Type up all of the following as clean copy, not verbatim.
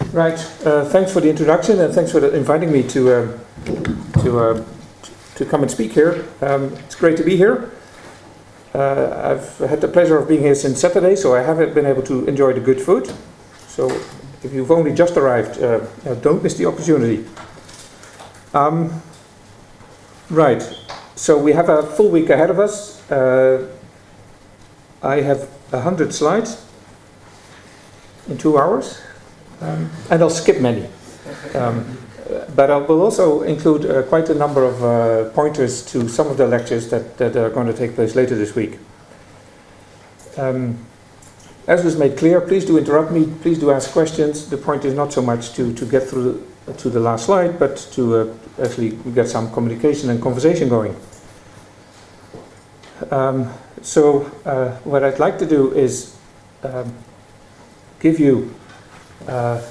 Right. Thanks for the introduction, and thanks for inviting me to come and speak here. It's great to be here. I've had the pleasure of being here since Saturday, so I haven't been able to enjoy the good food. So if you've only just arrived, don't miss the opportunity. Right. So we have a full week ahead of us. I have 100 slides in 2 hours. And I'll skip many, but I will also include quite a number of pointers to some of the lectures that are going to take place later this week. As was made clear, please do interrupt me, please do ask questions. The point is not so much to get through to the last slide, but to actually get some communication and conversation going. So what I'd like to do is give you a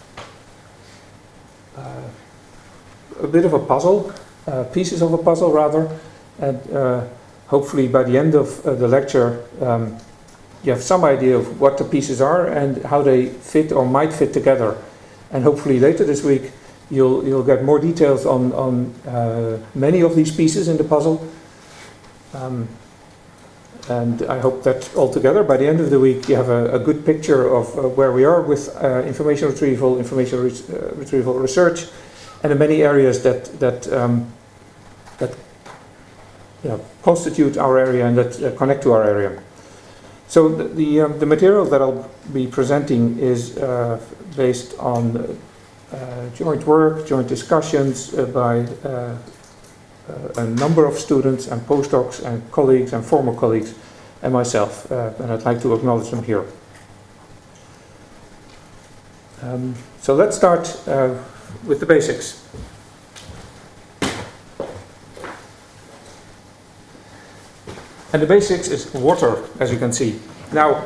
bit of a puzzle, pieces of a puzzle rather, and hopefully by the end of the lecture you have some idea of what the pieces are and how they fit or might fit together. And hopefully later this week you'll get more details on many of these pieces in the puzzle. And I hope that altogether, by the end of the week, you have a good picture of where we are with information retrieval research, and the many areas that constitute our area and that connect to our area. So the material that I'll be presenting is based on joint work, joint discussions by a number of students and postdocs and colleagues and former colleagues and myself, and I'd like to acknowledge them here. So let's start with the basics. And the basics is water, as you can see. Now,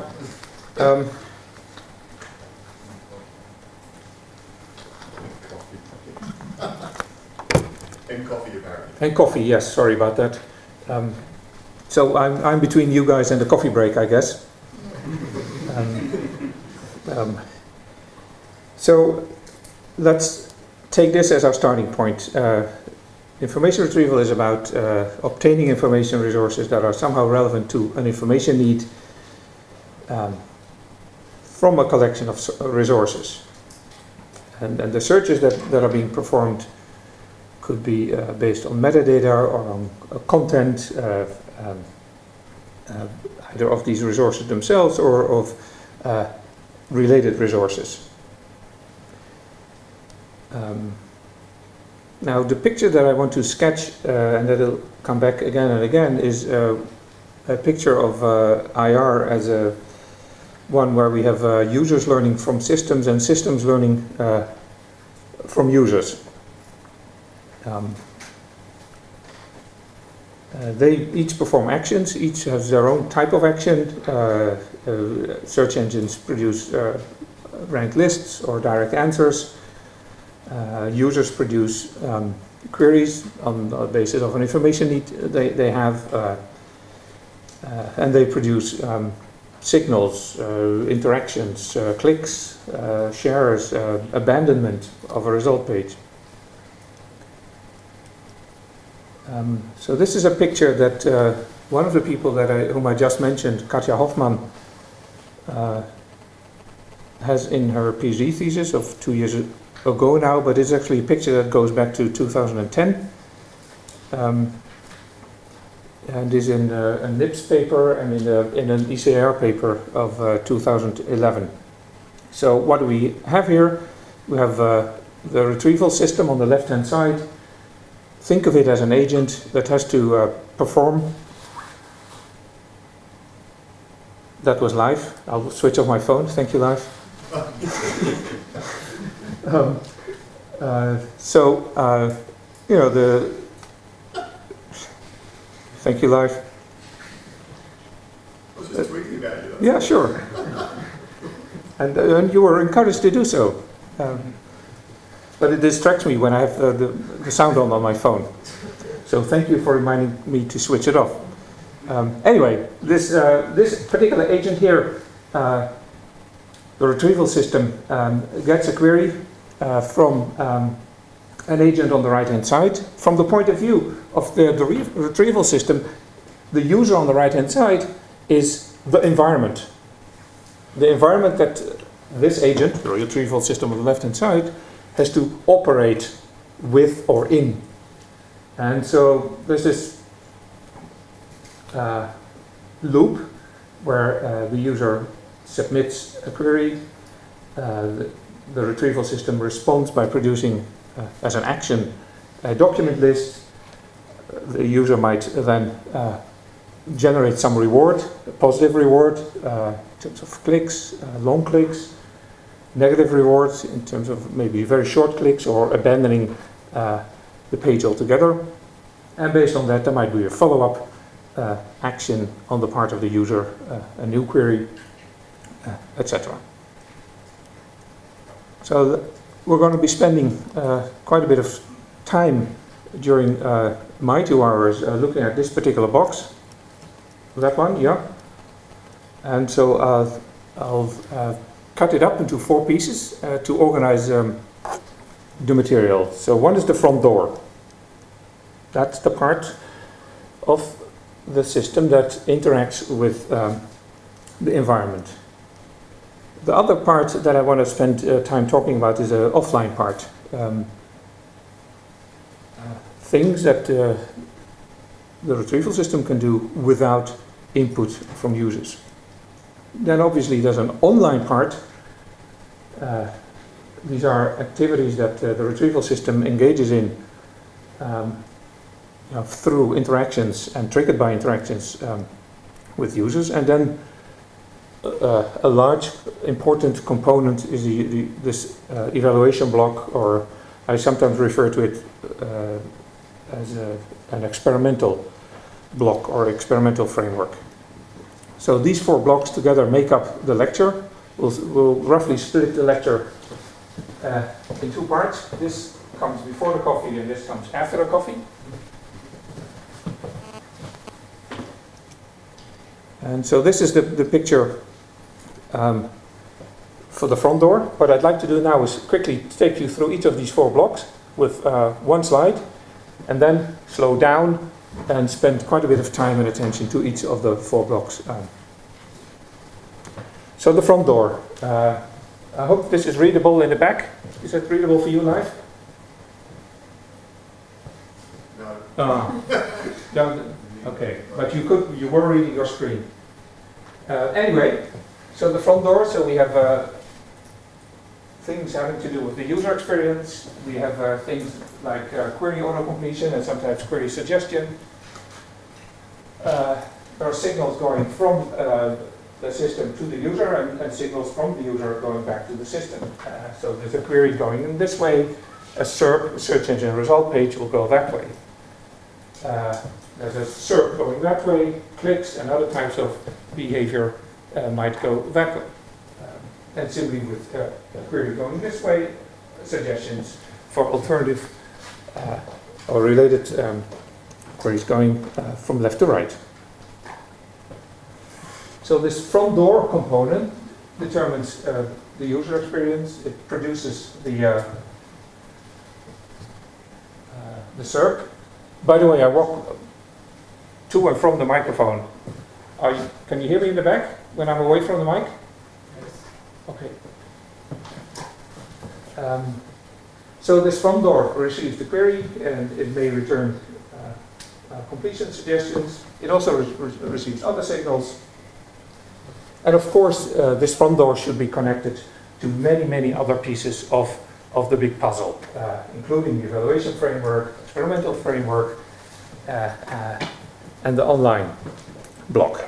and coffee, yes, sorry about that. So I'm between you guys and the coffee break, I guess. So let's take this as our starting point. Information retrieval is about obtaining information resources that are somehow relevant to an information need from a collection of resources. And the searches that are being performed could be based on metadata or on content, either of these resources themselves or of related resources. Now the picture that I want to sketch, and that will come back again and again, is a picture of IR as one where we have users learning from systems and systems learning from users. They each perform actions, each has their own type of action. Search engines produce ranked lists or direct answers. Users produce queries on the basis of an information need they have, and they produce signals, interactions, clicks, shares, abandonment of a result page. So this is a picture that one of the people whom I just mentioned, Katja Hoffmann, has in her PhD thesis of 2 years ago now, but it's actually a picture that goes back to 2010, and is in a NIPS paper and in an ECR paper of 2011. So what do we have here? We have the retrieval system on the left-hand side. Think of it as an agent that has to perform. That was live. I'll switch off my phone. Thank you, live. Thank you, live. I was just tweeting about you. Yeah, sure. And you were encouraged to do so. But it distracts me when I have the sound on my phone. So thank you for reminding me to switch it off. Anyway, this particular agent here the retrieval system gets a query from an agent on the right-hand side. From the point of view of the retrieval system, the user on the right-hand side is the environment. The environment that this agent, the retrieval system on the left-hand side, has to operate with or in. And so there's this loop where the user submits a query, the retrieval system responds by producing as an action a document list. The user might then generate some reward, a positive reward in terms of clicks, long clicks, negative rewards in terms of maybe very short clicks or abandoning the page altogether. And based on that, there might be a follow-up action on the part of the user, a new query, etc. So we're going to be spending quite a bit of time during my 2 hours looking at this particular box. That one, yeah. And so I'll cut it up into 4 pieces to organize the material. So one is the front door. That's the part of the system that interacts with the environment. The other part that I want to spend time talking about is the offline part. Things that the retrieval system can do without input from users. Then obviously there's an online part. These are activities that the retrieval system engages in through interactions and triggered by interactions with users. And then a large important component is this evaluation block, or I sometimes refer to it as an experimental block or experimental framework. So these 4 blocks together make up the lecture. We'll roughly split the lecture in 2 parts. This comes before the coffee and this comes after the coffee. And so this is the picture for the front door. What I'd like to do now is quickly take you through each of these 4 blocks with one slide, and then slow down and spend quite a bit of time and attention to each of the 4 blocks. So the front door. I hope this is readable in the back. Is it readable for you live? No. No. Okay, but you were reading your screen. Anyway, so the front door, so we have things having to do with the user experience. We have things like query auto-completion and sometimes query suggestion. There are signals going from the system to the user and signals from the user going back to the system. So there's a query going in this way. A SERP, a search engine result page, will go that way. There's a SERP going that way, clicks and other types of behavior might go that way. And similarly with a query going this way, suggestions for alternative or related queries going from left to right. So this front door component determines the user experience. It produces the SERP. By the way, I walk to and from the microphone. Can you hear me in the back when I'm away from the mic? Yes. Okay. So this front door receives the query and it may return completion suggestions. It also receives other signals. And of course, this front door should be connected to many, many other pieces of the big puzzle, including the evaluation framework, experimental framework, and the online block.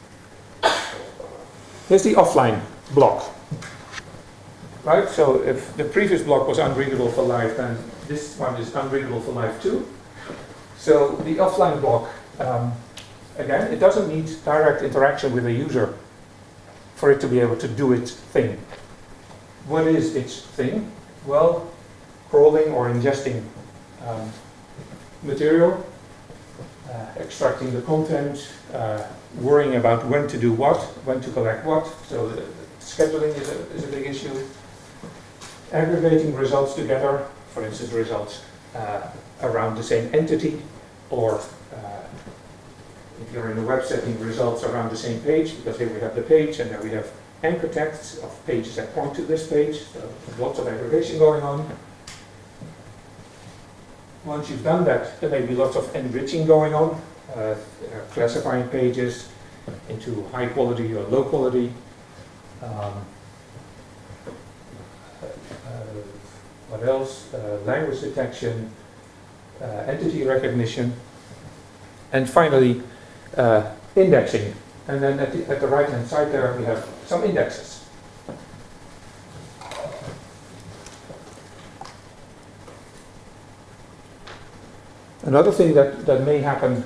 Here's the offline block. Right, so if the previous block was unreadable for live, then this one is unreadable for live too. So the offline block, again, it doesn't need direct interaction with the user for it to be able to do its thing. What is its thing? Well, crawling or ingesting material, extracting the content, worrying about when to do what, when to collect what. So scheduling is a big issue. Aggregating results together, for instance, results around the same entity, or if you're in a web setting, results around the same page, because here we have the page and there we have anchor texts of pages that point to this page, so lots of aggregation going on. Once you've done that, there may be lots of enriching going on, classifying pages into high quality or low quality. What else? Language detection, entity recognition, and finally indexing. And then at the right-hand side there we have some indexes. Another thing that may happen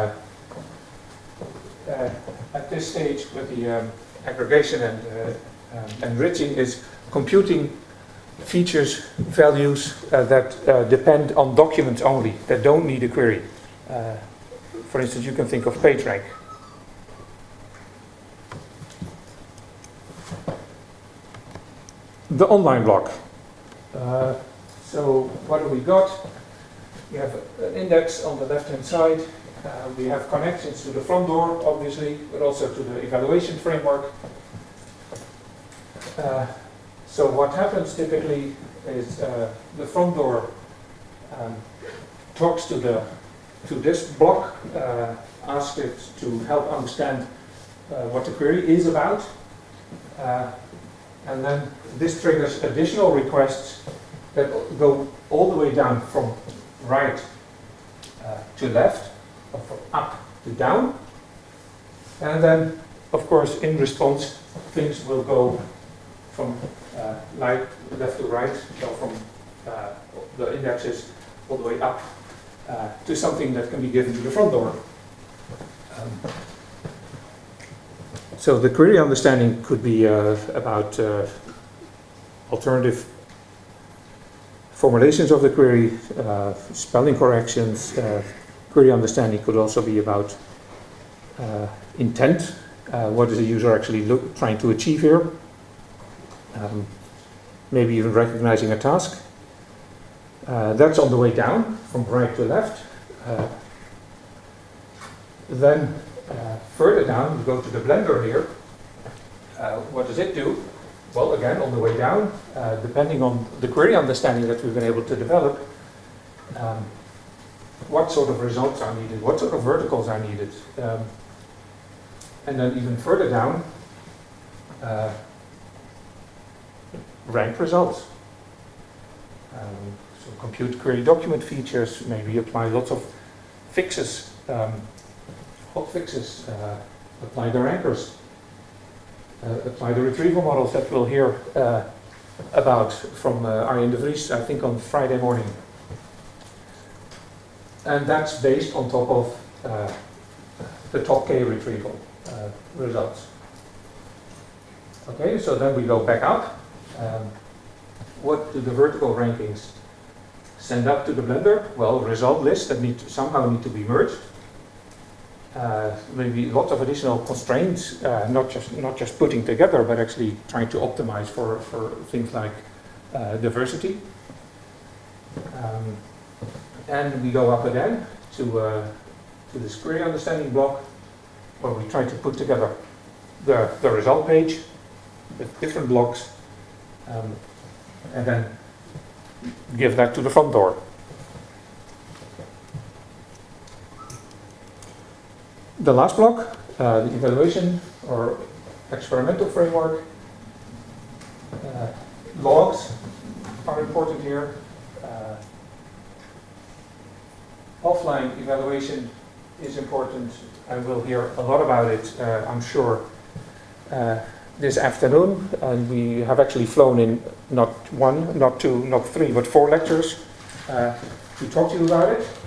at this stage with the aggregation and enriching is computing features, values that depend on documents only, that don't need a query. For instance, you can think of PageRank. The online block. So what have we got? We have an index on the left-hand side. We have connections to the front door, obviously, but also to the evaluation framework. So what happens typically is the front door talks to this block, asks it to help understand what the query is about, and then this triggers additional requests that go all the way down from right to left, or from up to down, and then, of course, in response, things will go from left to right, so from the indexes all the way up to something that can be given to the front door. So the query understanding could be about alternative formulations of the query, spelling corrections. Query understanding could also be about intent. What is the user actually trying to achieve here? Maybe even recognizing a task. That's on the way down, from right to left. Then further down, we go to the Blender here. What does it do? Well, again, on the way down, depending on the query understanding that we've been able to develop, what sort of results are needed, what sort of verticals are needed. And then even further down, rank results. So compute query document features, maybe apply lots of fixes, hot fixes, apply the rankers, apply the retrieval models that we'll hear about from Arjen de Vries, I think on Friday morning. And that's based on top of the top K retrieval results. Okay, so then we go back up. What do the vertical rankings send up to the Blender? Well, result lists that somehow need to be merged. Maybe lots of additional constraints, not just putting together, but actually trying to optimize for things like diversity. And we go up again to this query understanding block, where we try to put together the result page with different blocks, and then give that to the front door. The last block, the evaluation or experimental framework. Logs are important here. Offline evaluation is important, and we'll hear a lot about it, I'm sure, this afternoon. And we have actually flown in not one, not two, not three, but 4 lectures to talk to you about it.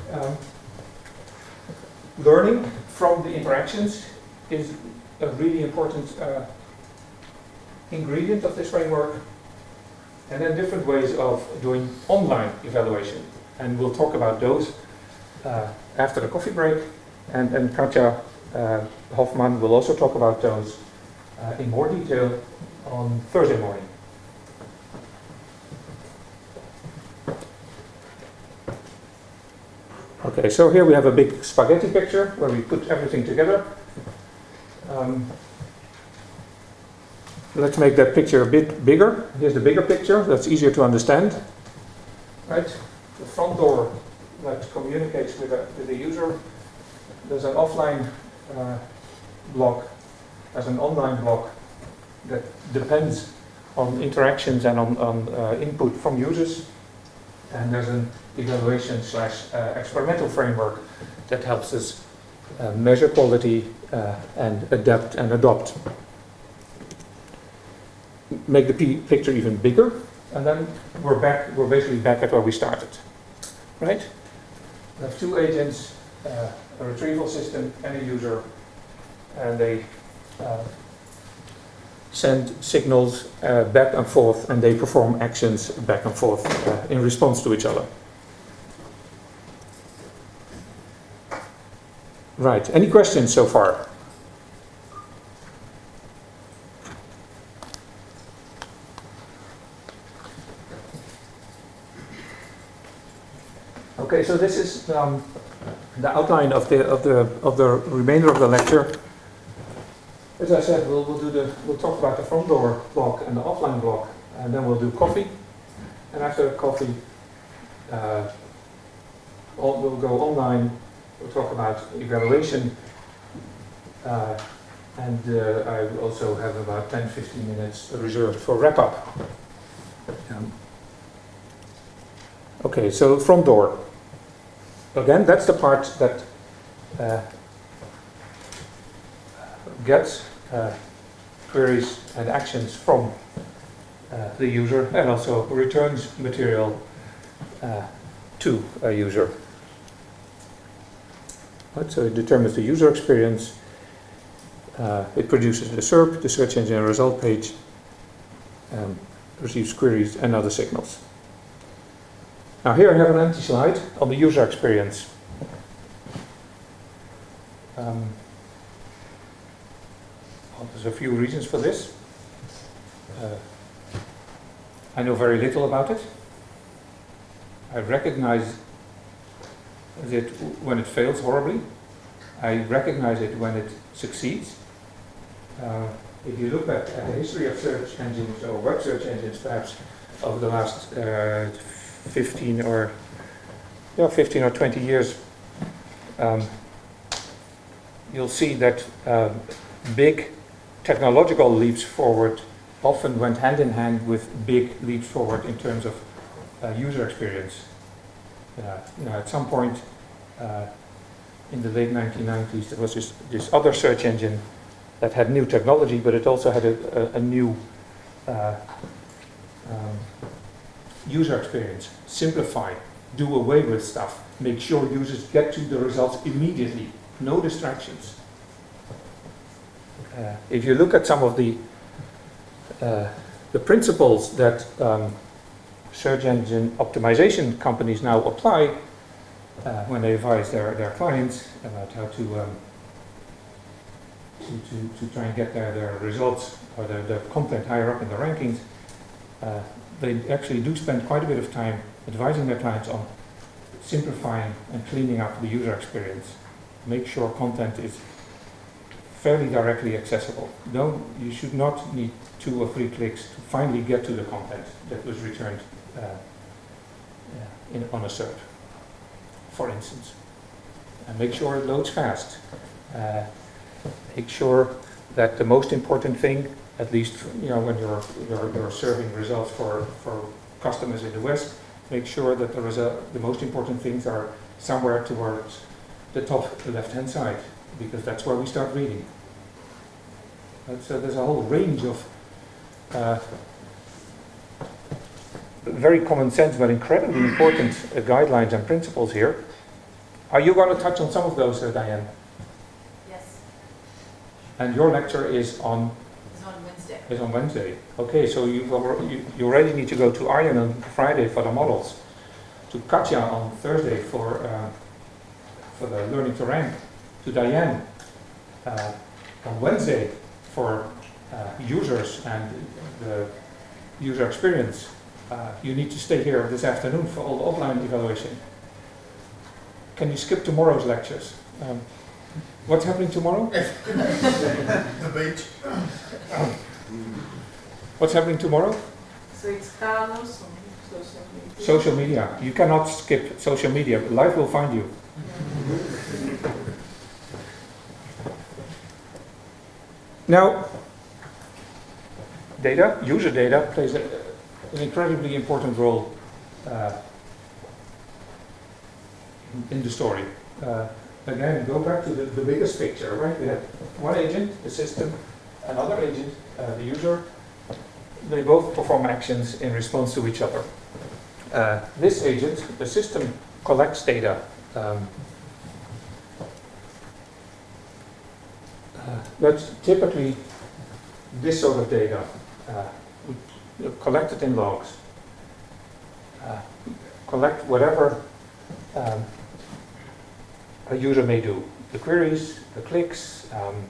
Learning from the interactions is a really important ingredient of this framework. And then different ways of doing online evaluation. And we'll talk about those after the coffee break. And Katja Hofman will also talk about those in more detail on Thursday morning. Okay, so here we have a big spaghetti picture where we put everything together. Let's make that picture a bit bigger. Here's the bigger picture, that's easier to understand. Right? The front door that communicates with the user. There's an offline block, there's an online block that depends on interactions and on input from users. And there's an evaluation / experimental framework that helps us measure quality and adapt and adopt. Make the picture even bigger, and then we're basically back at where we started, right? We have two agents, a retrieval system and a user, and they send signals back and forth, and they perform actions back and forth in response to each other. Right, any questions so far? Okay, so this is the outline of the remainder of the lecture. As I said, we'll talk about the front door block and the offline block, and then we'll do coffee. And after coffee, we'll go online. We'll talk about evaluation, and I also have about 10-15 minutes reserved for wrap-up. Okay, so front door. Again, that's the part that gets queries and actions from the user, and also returns material to a user. Right, so it determines the user experience, it produces the SERP, the search engine result page, receives queries and other signals. Now here I have an empty slide on the user experience. There's a few reasons for this. I know very little about it. I recognize it when it fails horribly. I recognize it when it succeeds. If you look at the history of search engines or web search engines perhaps over the last 15 or 20 years, you'll see that big technological leaps forward often went hand in hand with big leaps forward in terms of user experience. At some point in the late 1990s, there was this other search engine that had new technology, but it also had a new user experience. Simplify, do away with stuff, make sure users get to the results immediately, no distractions. If you look at some of the principles that search engine optimization companies now apply when they advise their clients about how to try and get their results or their content higher up in the rankings, they actually do spend quite a bit of time advising their clients on simplifying and cleaning up the user experience. Make sure content is fairly directly accessible. You should not need 2 or 3 clicks to finally get to the content that was returned on a SERP, for instance. And make sure it loads fast. Make sure that the most important thing, at least when you're serving results for customers in the West, make sure that the most important things are somewhere towards the top left-hand side, because that's where we start reading. So there's a whole range of very common sense but incredibly important guidelines and principles here. Are you going to touch on some of those, Diane? Yes. And your lecture is on? It's on Wednesday. It's on Wednesday. Okay, so you already need to go to Arjen on Friday for the models, to Katja on Thursday for the learning to rank, to Diane on Wednesday for users and the user experience, you need to stay here this afternoon for all the offline evaluation. Can you skip tomorrow's lectures? What's happening tomorrow? The beach. What's happening tomorrow? So it's Carlos on social media. Social media. You cannot skip social media. Life will find you. Now, data, user data, plays an incredibly important role in the story. Again, go back to the biggest picture, right? We have one agent, the system, another agent, the user. They both perform actions in response to each other. This agent, the system, collects data. That's typically this sort of data, collected in logs. Collect whatever a user may do. The queries, the clicks,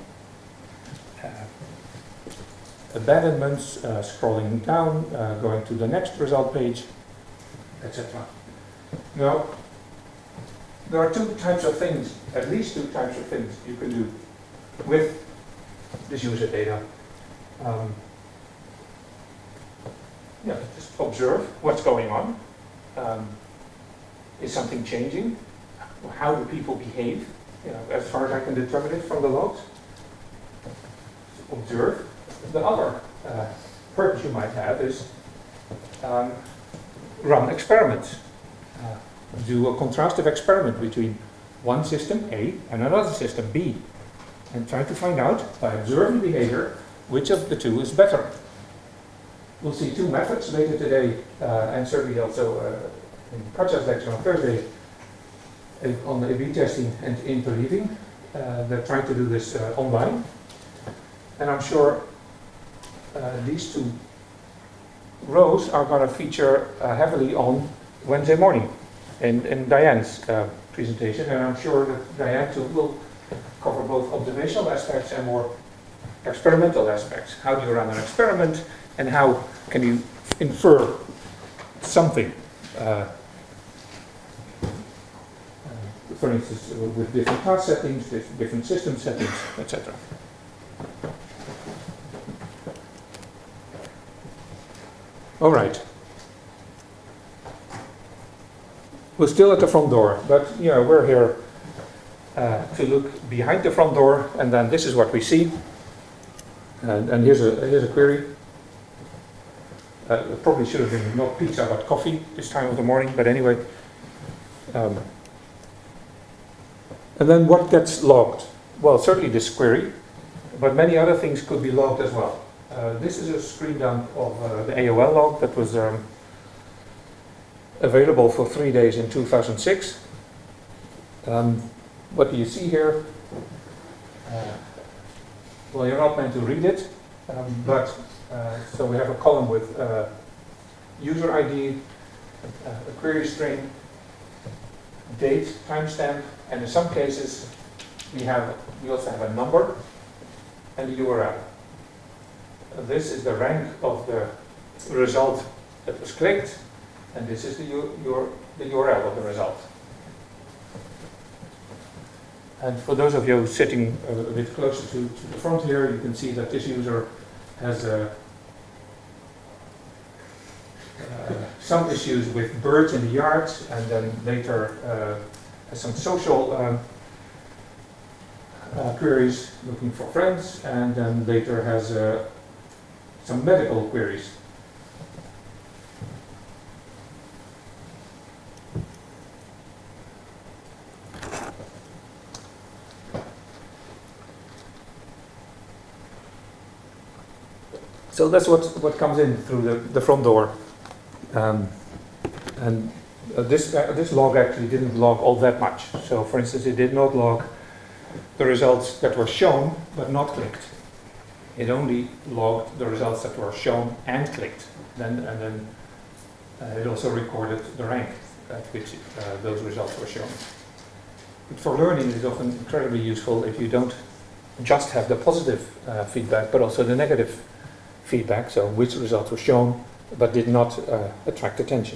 abandonments, scrolling down, going to the next result page, etc. Now, there are two types of things, at least two types of things you can do with this user data. Just observe what's going on. Is something changing? How do people behave? As far as I can determine it from the logs. Observe. The other purpose you might have is run experiments. Do a contrastive experiment between one system A and another system B, and try to find out, by observing behavior, which of the two is better. We'll see two methods later today, and certainly also in Katja's lecture on Thursday, on the A/B testing and interleaving. They're trying to do this online, and I'm sure these two rows are going to feature heavily on Wednesday morning in Diane's presentation, and I'm sure that Diane too will cover both observational aspects and more experimental aspects. How do you run an experiment, and how can you infer something? For instance, with different task settings, different system settings, etc. All right. We're still at the front door, but we're here to look behind the front door, and then this is what we see. And here's a query. It probably should have been not pizza but coffee this time of the morning, but anyway. And then what gets logged? Well, certainly this query, but many other things could be logged as well. This is a screen dump of the AOL log that was available for 3 days in 2006. What do you see here? Well, you're not meant to read it, so we have a column with user ID, a query string, date, timestamp, and in some cases we also have a number and a URL. This is the rank of the result that was clicked, and this is the URL of the result. And for those of you sitting a bit closer to the front here, you can see that this user has some issues with birds in the yard, and then later has some social queries looking for friends, and then later has some medical queries. So that's what comes in through the front door. This log actually didn't log all that much. So for instance, it did not log the results that were shown but not clicked. It only logged the results that were shown and clicked. And then it also recorded the rank at which those results were shown. But for learning, it is often incredibly useful if you don't just have the positive feedback, but also the negative feedback, so which results were shown but did not attract attention.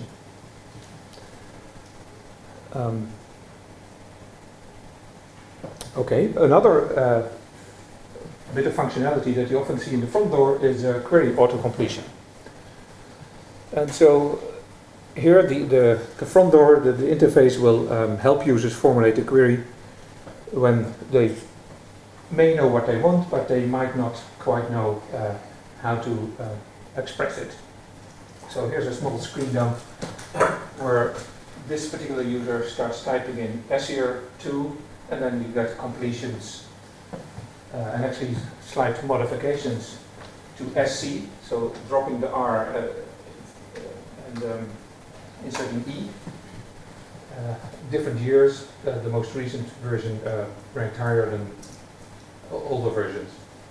Okay, another bit of functionality that you often see in the front door is query autocompletion. And so here the front door, the interface will help users formulate a query when they may know what they want, but they might not quite know how to express it. So here's a small screen dump where this particular user starts typing in SER2, and then you get completions and actually slight modifications to SC, so dropping the R and inserting E. Different years, the most recent version ranked higher than older versions.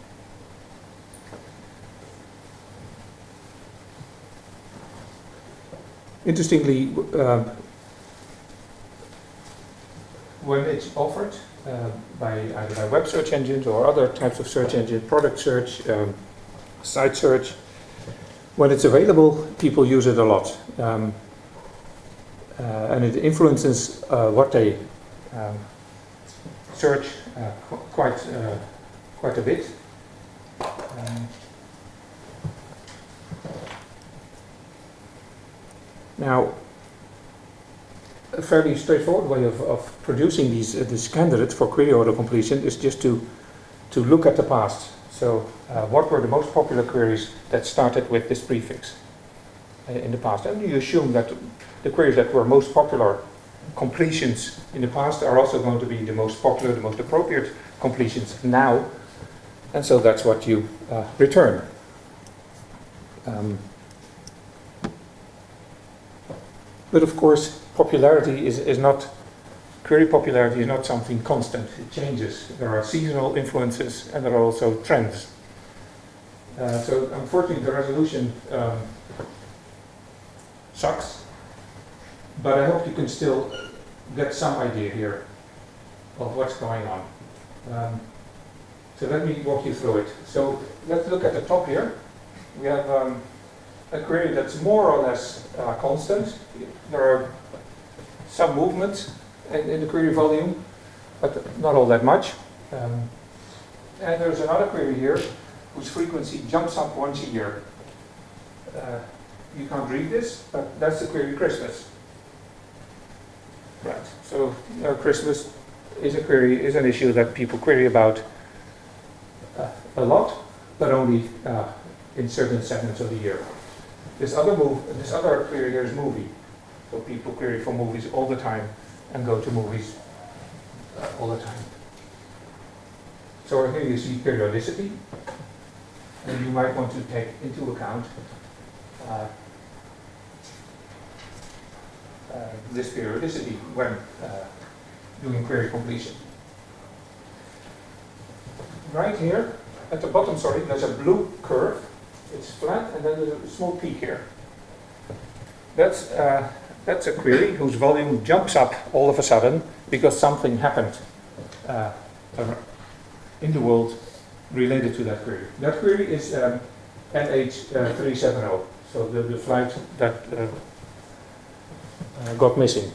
Interestingly, when it's offered by either by web search engines or other types of search engines, product search, site search, when it's available, people use it a lot. And it influences what they search quite a bit. Now, a fairly straightforward way of producing these candidates for query autocompletion is just to look at the past. So, what were the most popular queries that started with this prefix in the past? And you assume that the queries that were most popular completions in the past are also going to be the most popular, the most appropriate completions now. And so that's what you return. But of course, popularity is not, query popularity is not something constant. It changes. There are seasonal influences and there are also trends. So unfortunately the resolution sucks, but I hope you can still get some idea here of what's going on. So let me walk you through it. So let's look at the top here. We have a query that's more or less constant. There are some movements in the query volume, but not all that much. And there's another query here whose frequency jumps up once a year. You can't read this, but that's the query Christmas. Right, so Christmas is an issue that people query about a lot, but only in certain segments of the year. This other query here is movie. So people query for movies all the time and go to movies all the time. So here you see periodicity, and you might want to take into account this periodicity when doing query completion. Right here, at the bottom, there's a blue curve. It's flat, and then there's a small peak here. That's a query whose volume jumps up all of a sudden because something happened in the world related to that query. That query is NH370, so the flight that got missing.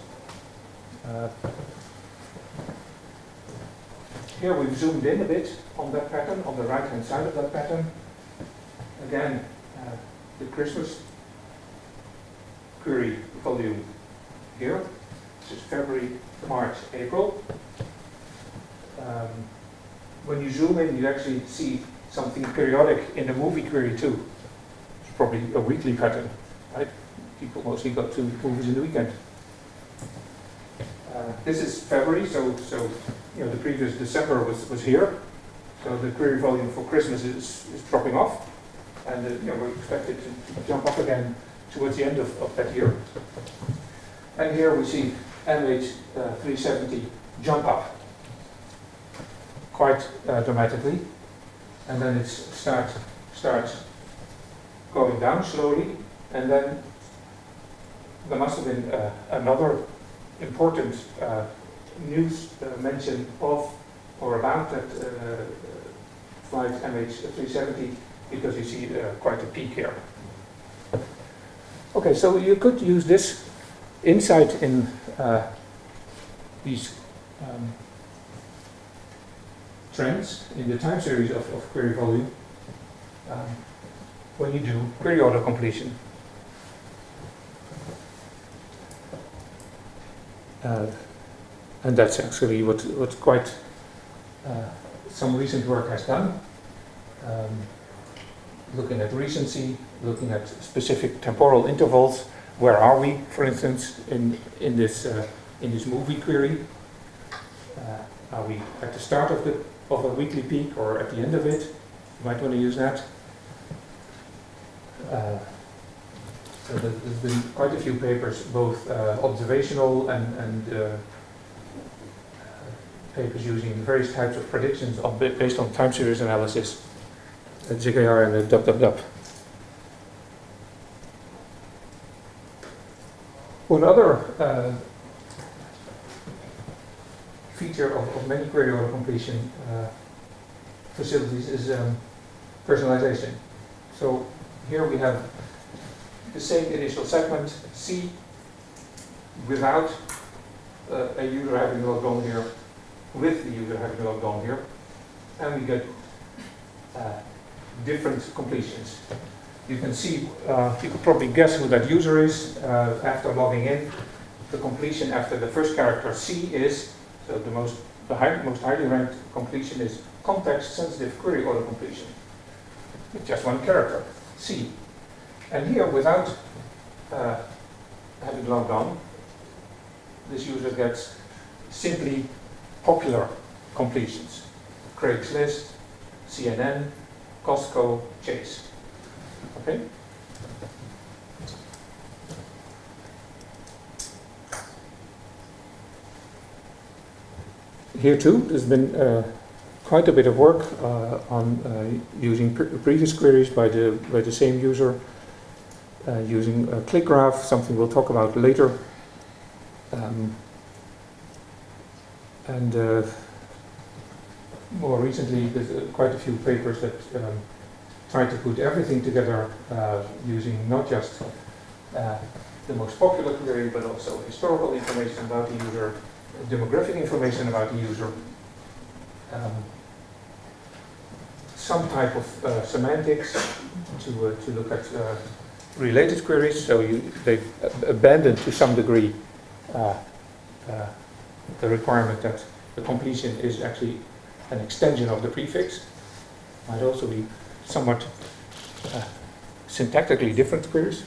Here we've zoomed in a bit on that pattern, on the right-hand side of that pattern. Again, the Christmas query volume here, which is February, March, April. When you zoom in, you actually see something periodic in the movie query too. It's probably a weekly pattern, right? People mostly go to movies in the weekend. This is February, so the previous December was here. So the query volume for Christmas is dropping off. And we're expected to jump up again towards the end of that year. And here we see NH370 jump up quite dramatically, and then it starts going down slowly, and then there must have been another important news mention of or about flight MH370 because you see quite a peak here. Okay, so you could use this insight in these trends in the time series of query volume when you do query autocompletion. And that's actually what quite some recent work has done. Looking at recency, looking at specific temporal intervals. Where are we, for instance, in this movie query? Are we at the start of a weekly peak or at the end of it? You might want to use that. So there's been quite a few papers, both observational and papers using various types of predictions based on time series analysis, ZKR and DubDubDub. One other feature of many query autocompletion facilities is personalization. So here we have the same initial segment, C, without a user having logged on here, with the user having logged on here, and we get different completions. You can see, you could probably guess who that user is after logging in. The completion after the first character C is, so the most highly ranked completion is context-sensitive query autocompletion. With just one character, C. And here, without having logged on, this user gets simply popular completions. Craigslist, CNN, Costco, Chase. Okay? Here too, there's been quite a bit of work on using previous queries by the same user, using a click graph, something we'll talk about later. And more recently, there's quite a few papers that try to put everything together using not just the most popular query, but also historical information about the user, demographic information about the user, some type of semantics to look at related queries. So they've abandoned to some degree the requirement that the completion is actually an extension of the prefix. Might also be somewhat syntactically different queries.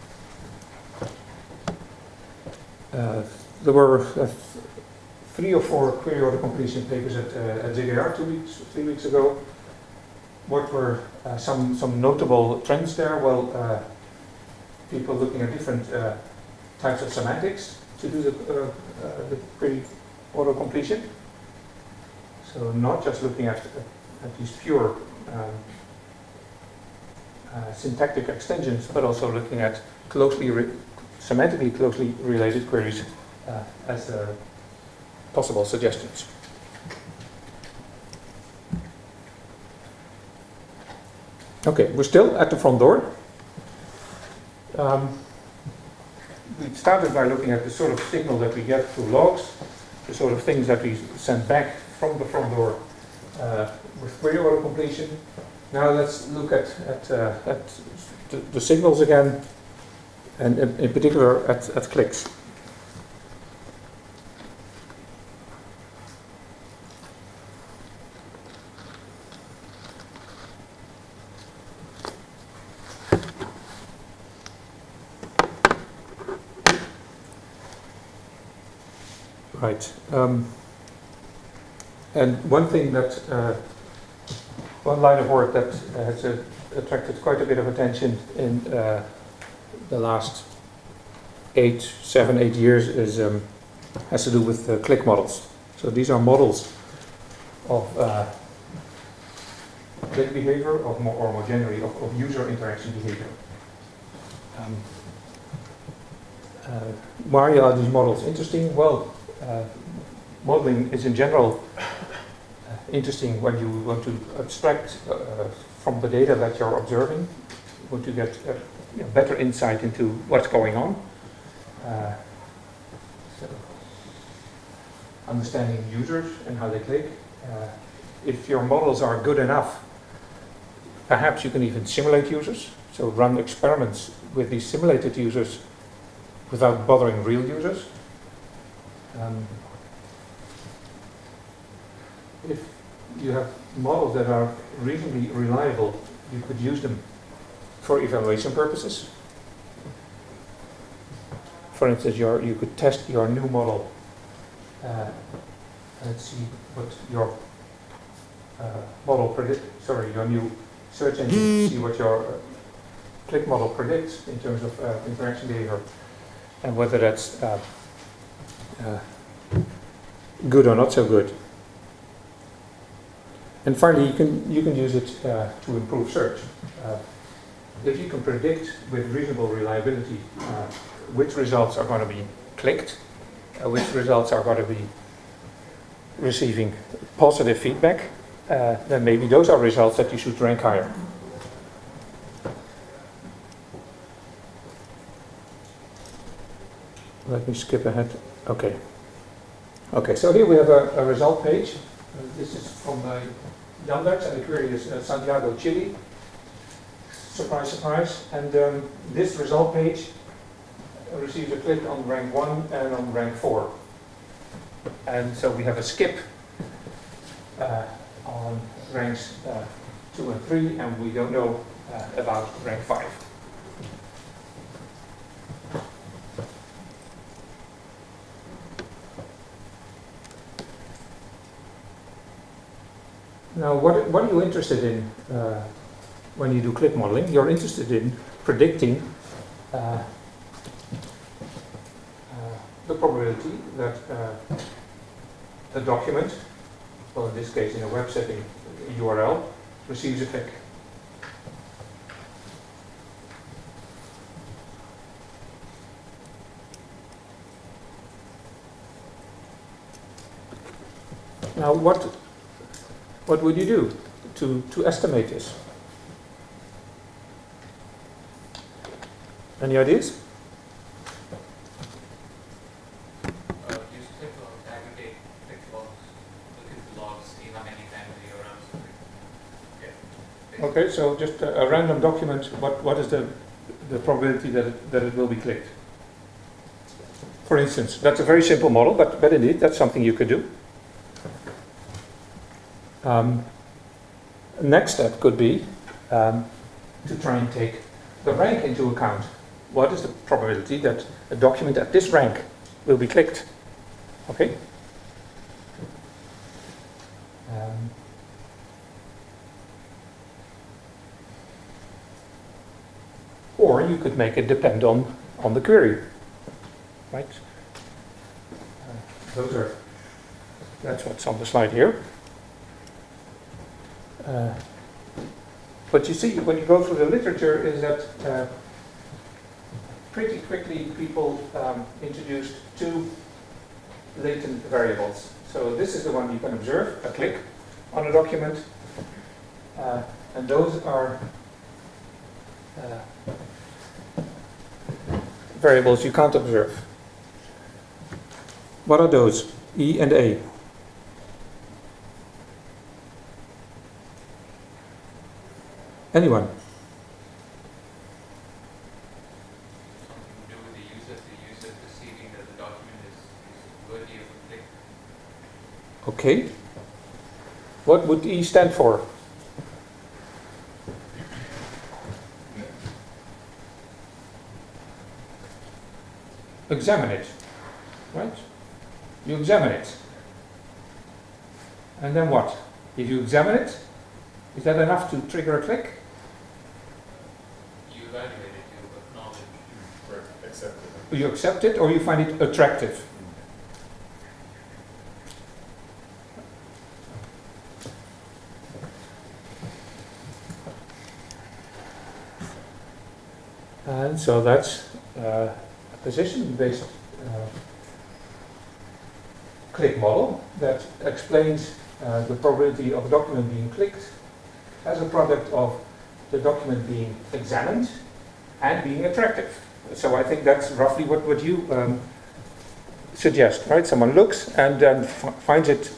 There were 3 or 4 query autocompletion papers at ZKR 3 weeks ago. What were some notable trends there? Well, people looking at different types of semantics to do the query autocompletion. So not just looking at these pure syntactic extensions, but also looking at semantically closely related queries as possible suggestions. Okay, we're still at the front door. We started by looking at the sort of signal that we get through logs, the sort of things that we send back from the front door with query autocompletion. Now let's look at the signals again, and in particular at clicks. Right. And one thing that, one line of work that has attracted quite a bit of attention in the last 7, 8 years is has to do with click models. So these are models of click behavior, or more generally, of user interaction behavior. Why are these models interesting? Well, modeling is in general interesting when you want to abstract from the data that you're observing. You want to get better insight into what's going on. So understanding users and how they click. If your models are good enough, perhaps you can even simulate users. So run experiments with these simulated users without bothering real users. If you have models that are reasonably reliable, you could use them for evaluation purposes. For instance, you could test your new model. Let's see what your your new search engine, see what your click model predicts in terms of interaction behavior, and whether that's good or not so good. And finally, you can use it to improve search. If you can predict with reasonable reliability which results are going to be clicked, which results are going to be receiving positive feedback, then maybe those are results that you should rank higher. Let me skip ahead. Okay. Okay, so here we have a result page. This is from Yandex, and the query is Santiago, Chile. Surprise, surprise. And this result page receives a click on rank 1 and on rank 4. And so we have a skip on ranks 2 and 3, and we don't know about rank 5. Now, what are you interested in when you do click modeling? You're interested in predicting the probability that a document, well in this case in a web setting, a URL, receives a click. Now, what would you do to estimate this? Any ideas? Use click logs, aggregate click logs, look at the logs, see how many times the URLs. Okay, so just a random document, what is the probability that it will be clicked? For instance, that's a very simple model, but indeed, that's something you could do. Next step could be to try and take the rank into account. What is the probability that a document at this rank will be clicked? Okay. Or you could make it depend on the query, right? That's what's on the slide here. What you see when you go through the literature is that pretty quickly people introduced two latent variables. So this is the one you can observe, a click on a document, and those are variables you can't observe. What are those? E and A. Anyone? Something to do with the user perceiving that the document is worthy of a click. Okay. What would E stand for? Examine it, right? You examine it. And then what? If you examine it, is that enough to trigger a click? You evaluate it, you acknowledge. Or accept it. You accept it or you find it attractive? And so that's a position-based click model that explains the probability of a document being clicked as a product of the document being examined and being attractive. So I think that's roughly what you suggest, right? Someone looks and then finds it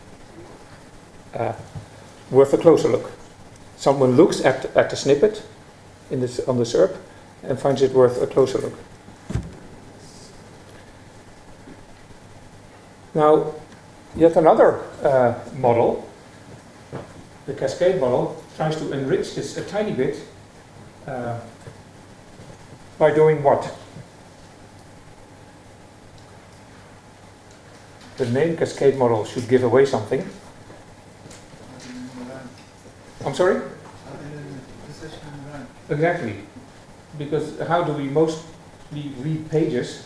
worth a closer look. Someone looks at the snippet on the SERP and finds it worth a closer look. Now, yet another model, the cascade model, tries to enrich this a tiny bit by doing what? The name cascade model should give away something. I'm sorry? Exactly. Because how do we mostly read pages?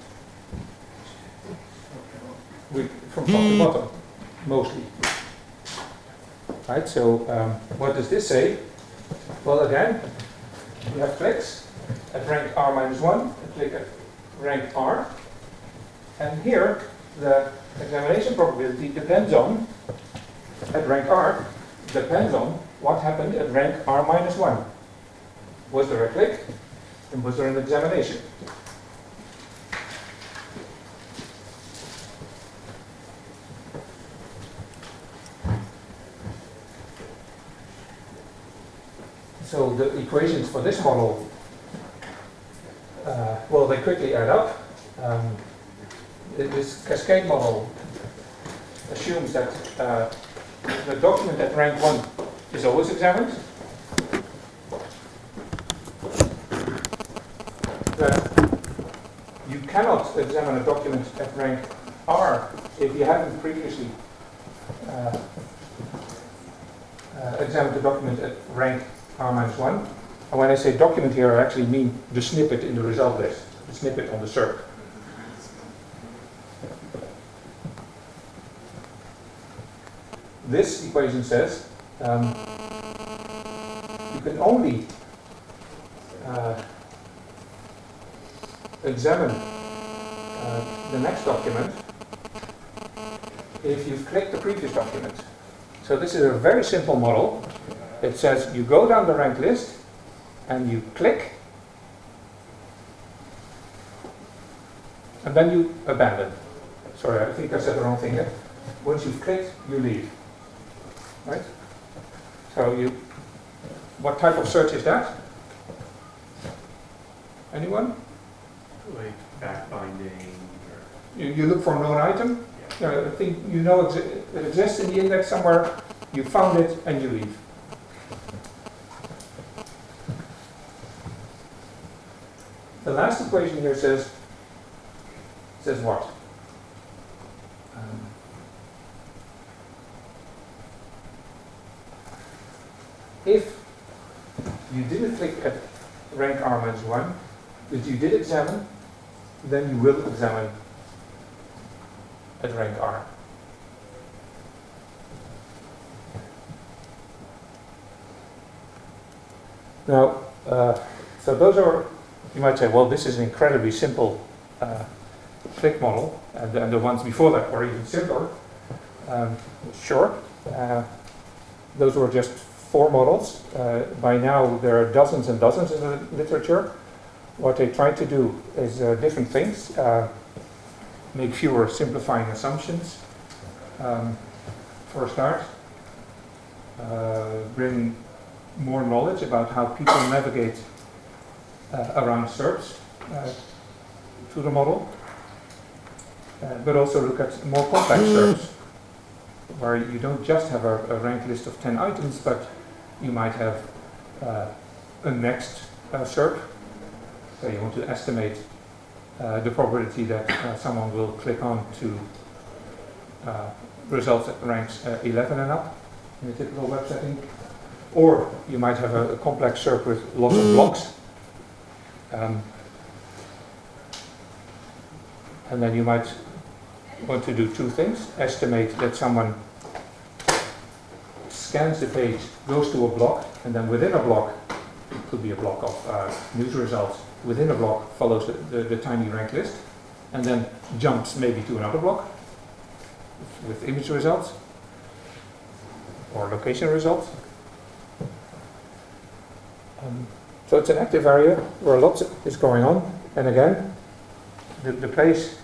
From top to bottom, mostly. Right, so what does this say? Well, again, you have clicks at rank R minus 1, and click at rank R. And here, the examination probability depends on, at rank R, depends on what happened at rank R minus 1. Was there a click? And was there an examination? So the equations for this model, well, they quickly add up. This cascade model assumes that the document at rank 1 is always examined. That you cannot examine a document at rank R if you haven't previously examined the document at rank R minus 1. And when I say document here, I actually mean the snippet in the result list, the snippet on the SERP. This equation says you can only examine the next document if you've clicked the previous document. So this is a very simple model. It says you go down the rank list and you click and then you abandon. Sorry, I think I said the wrong thing here. Once you've clicked, you leave. Right? So what type of search is that? Anyone? Like fact finding. You look for a known item. Yeah. I think you know it exists in the index somewhere. You found it and you leave. The last equation here says what? If you didn't click at rank R minus 1, but you did examine, then you will examine at rank R. Now, so those are, you might say, well, this is an incredibly simple click model, and the ones before that were even simpler. Sure, those were just 4 models. By now there are dozens and dozens in the literature. What they try to do is different things. Make fewer simplifying assumptions, for a start. Bring more knowledge about how people navigate around SERPs to the model. But also look at more complex SERPs, where you don't just have a ranked list of 10 items, but you might have a next SERP. So you want to estimate the probability that someone will click on to results at ranks 11 and up in a typical web setting. Or you might have a complex SERP with lots of blocks. And then you might want to do 2 things. Estimate that someone scans the page, goes to a block, and then within a block, it could be a block of news results, within a block follows the tiny ranked list, and then jumps maybe to another block with image results. or location results. So it's an active area where lots is going on, and again, the place,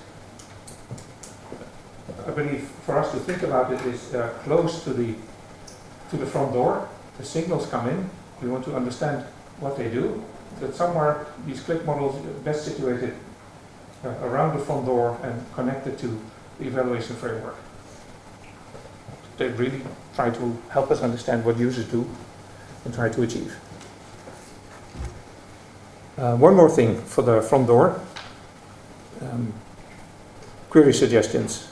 I believe, for us to think about it is close to the front door. The signals come in. We want to understand what they do. That somewhere these click models are best situated around the front door and connected to the evaluation framework. They really try to help us understand what users do and try to achieve. One more thing for the front door. Query suggestions.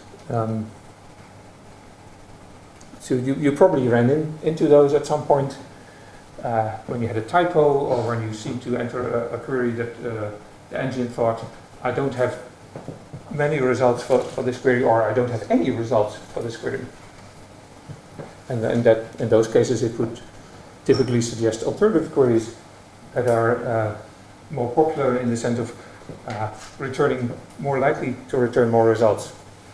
So you probably ran into those at some point when you had a typo or when you seemed to enter a query that the engine thought, I don't have many results for this query, or I don't have any results for this query. And in those cases it would typically suggest alternative queries that are more popular in the sense of returning, more likely to return more results.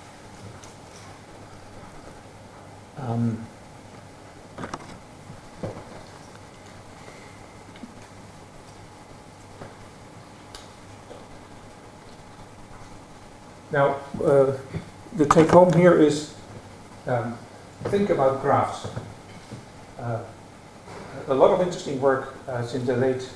Now, the take home here is think about graphs. A lot of interesting work since the late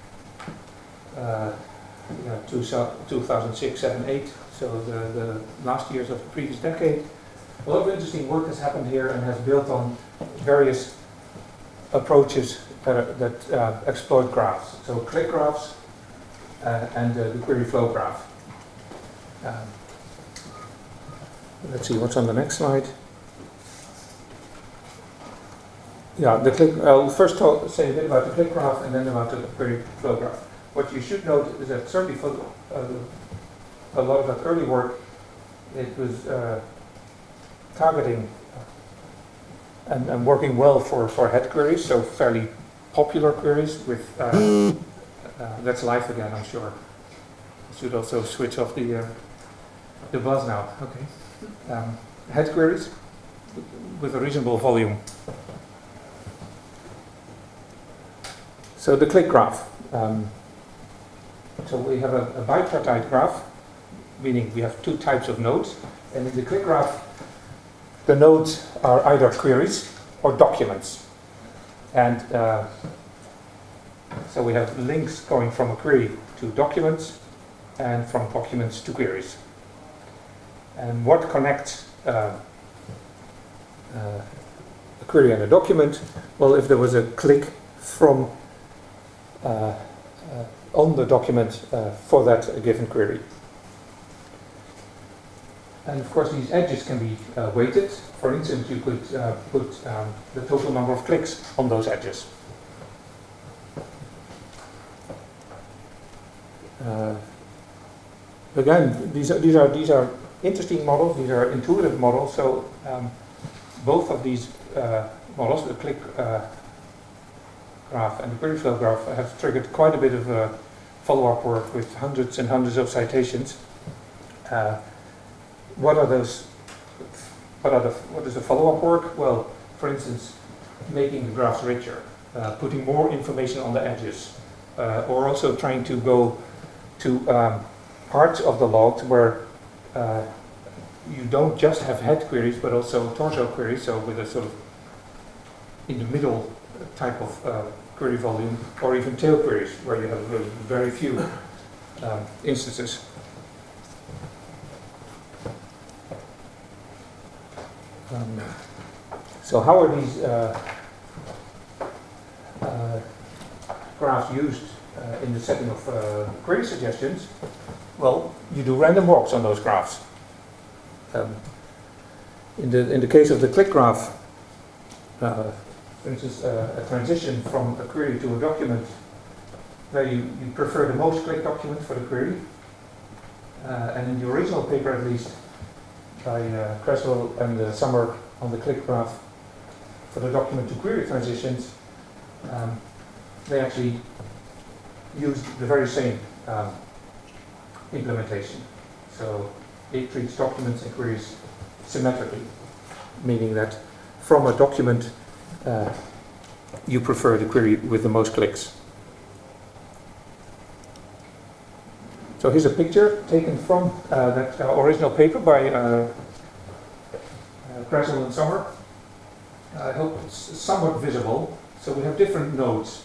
2006, 7, 8, so the last years of the previous decade. A lot of interesting work has happened here and has built on various approaches that exploit graphs. So click graphs and the query flow graph. Let's see what's on the next slide. Yeah, I'll first say a bit about the click graph and then about the query flow graph. What you should note is that certainly for a lot of that early work, it was targeting and working well for head queries, so fairly popular queries with, that's live again, I'm sure. I should also switch off the buzz now, okay. Head queries with a reasonable volume. So the click graph. So we have a bipartite graph, meaning we have two types of nodes. And in the click graph, the nodes are either queries or documents. And so we have links going from a query to documents and from documents to queries. And what connects a query and a document? Well, if there was a click from on the document for that given query. And of course these edges can be weighted. For instance, you could put the total number of clicks on those edges. Again, these are interesting models, these are intuitive models, so both of these models, the click graph and the query flow graph, have triggered quite a bit of follow-up work with hundreds and hundreds of citations. What is the follow-up work? Well, for instance, making the graphs richer, putting more information on the edges, or also trying to go to parts of the logs where you don't just have head queries but also torso queries, so with a sort of in the middle type of query volume, or even tail queries where you have very few instances. So how are these graphs used in the setting of query suggestions? Well, you do random walks on those graphs. In the case of the click graph, for instance, a transition from a query to a document where you prefer the most click document for the query. And in the original paper, at least, by Creswell and Summer on the click graph for the document to query transitions, they actually used the very same implementation. So it treats documents and queries symmetrically, meaning that from a document you prefer the query with the most clicks. So here's a picture taken from that original paper by Krasel and Sommer. I hope it's somewhat visible. So we have different nodes.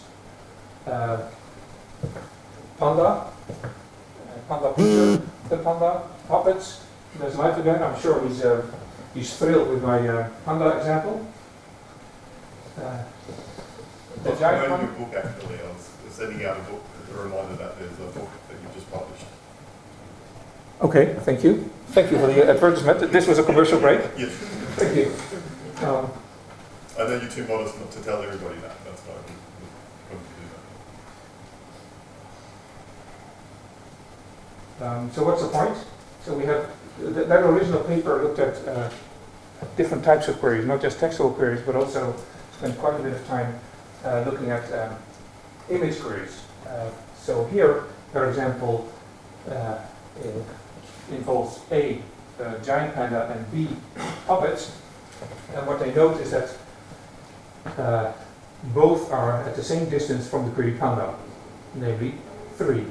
Panda, Panda picture, the Panda, puppets. There's life again. I'm sure he's thrilled with my Panda example. The giant Well, one. your book actually, I was sending out a book, a reminder that there's a book that you just published. Okay, thank you. Thank you for the advertisement. This was a commercial break. Yes. Thank you. I know you're too modest not to tell everybody that. That's why I wanted to do that. So what's the point? So we have that original paper looked at different types of queries, not just textual queries, but also spent quite a bit of time looking at image queries. So here, for example, involves A, giant panda, and B, puppets. And what they note is that both are at the same distance from the query panda, namely 3.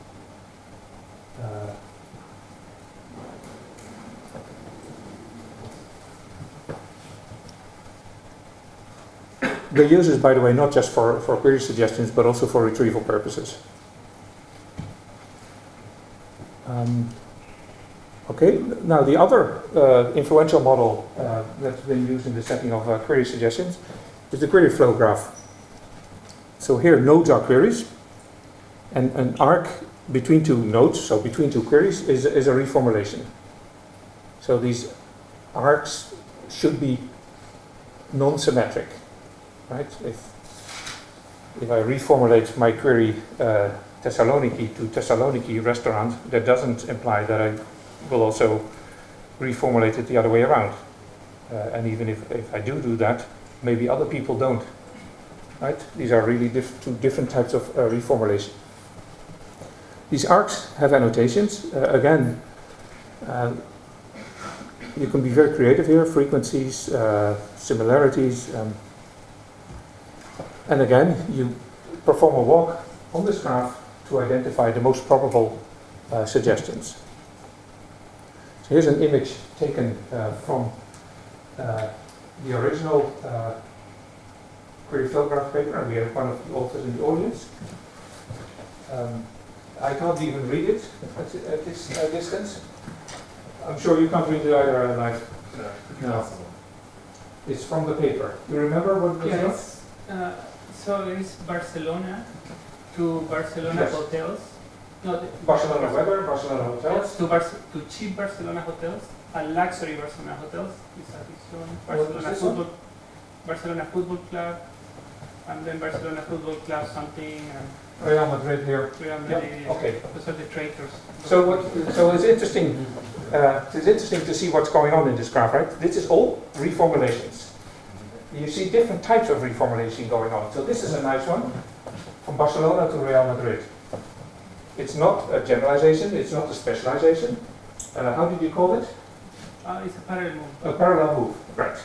They use this, by the way, not just for query suggestions, but also for retrieval purposes. Okay, now the other influential model that's been used in the setting of query suggestions is the query flow graph. So here nodes are queries, and an arc between two nodes, so between two queries, is a reformulation. So these arcs should be non-symmetric, right? If I reformulate my query Thessaloniki to Thessaloniki restaurant, that doesn't imply that I will also reformulate it the other way around. And even if I do that, maybe other people don't. Right? These are really two different types of reformulation. These arcs have annotations. Again, you can be very creative here, frequencies, similarities. And again, you perform a walk on this graph to identify the most probable suggestions. So here's an image taken from the original query flow graph paper, and we have one of the authors in the audience. I can't even read it at this distance. I'm sure you can't read it either, Live. No. It's from the paper. You remember what it was? Yes. So it's Barcelona to Barcelona Yes. hotels. No, Barcelona weather, Barcelona hotels. to cheap Barcelona hotels and luxury Barcelona hotels. Is that this one? What was Barcelona this one? football, Barcelona Football Club, and then Barcelona Football Club something, and Real Madrid here. Real Yeah, Madrid. okay. Those are the traitors. So it's interesting. It's interesting to see what's going on in this graph, right? This is all reformulations. You see different types of reformulation going on. So this is a nice one, from Barcelona to Real Madrid. It's not a generalization, it's not a specialization. How did you call it? It's a parallel move. A parallel move, right.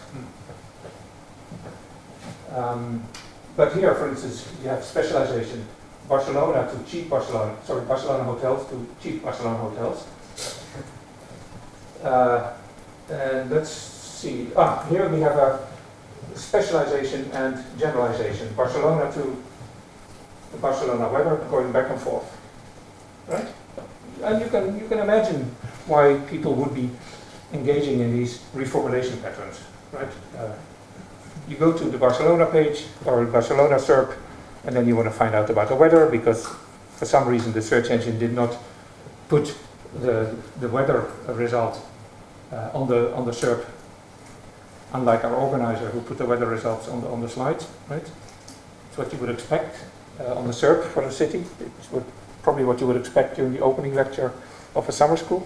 But here, for instance, you have specialization. Barcelona to cheap Barcelona, sorry, Barcelona hotels to cheap Barcelona hotels. And let's see, here we have a specialization and generalization. Barcelona to the Barcelona weather, going back and forth, right? And you can imagine why people would be engaging in these reformulation patterns, right? You go to the Barcelona page or Barcelona SERP, and then you want to find out about the weather because for some reason the search engine did not put the weather result on the SERP, unlike our organizer who put the weather results on the slides, right? It's what you would expect on the SERP for the city. It's probably what you would expect during the opening lecture of a summer school.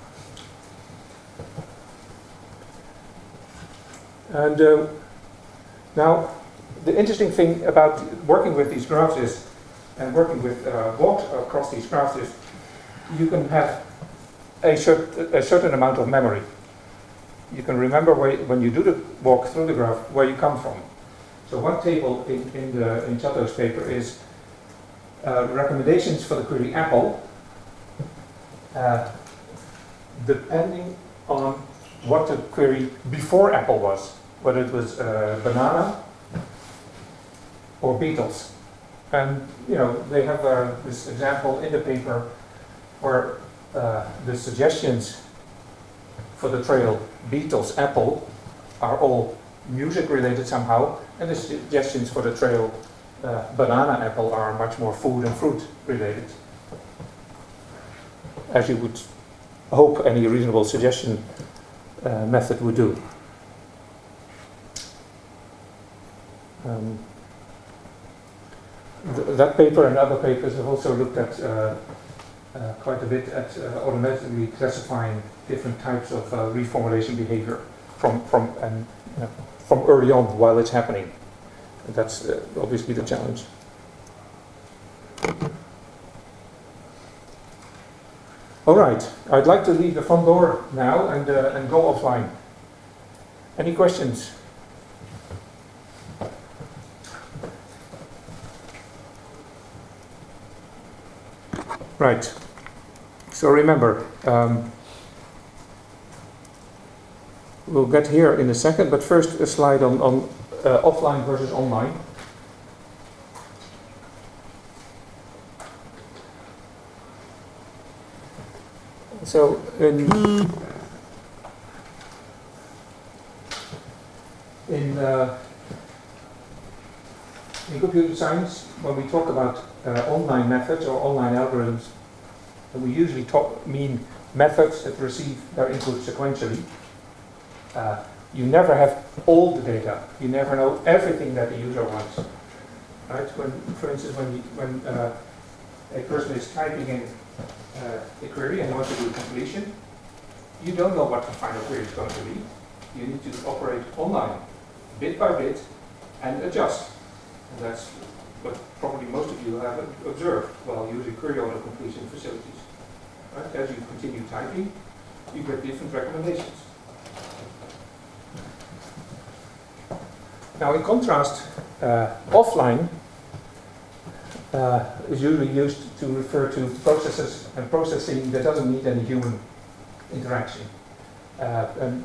And now, the interesting thing about working with these graphs is, and working with walks across these graphs is, you can have a certain amount of memory. You can remember when you do the walk through the graph where you come from. So one table in Chatto's paper is recommendations for the query apple, depending on what the query before apple was, whether it was banana or beetles. And you know, they have this example in the paper where the suggestions for the trail beetles, apple are all music related somehow, and the suggestions for the trail banana, apple are much more food and fruit related, as you would hope any reasonable suggestion method would do. That paper and other papers have also looked at quite a bit at automatically classifying different types of reformulation behavior from early on while it's happening. And that's obviously the challenge. All right, I'd like to leave the front door now and go offline. Any questions? Right. So remember, we'll get here in a second, but first a slide on offline versus online. So in computer science, when we talk about online methods or online algorithms, we usually mean methods that receive their input sequentially. You never have all the data. You never know everything that the user wants. Right? For instance, when a person is typing in a query and wants to do completion, you don't know what the final query is going to be. You need to operate online, bit by bit, and adjust. And that's what probably most of you have observed while using query auto completion facilities. Right? As you continue typing, you get different recommendations. Now, in contrast, offline is usually used to refer to processes and processing that doesn't need any human interaction. For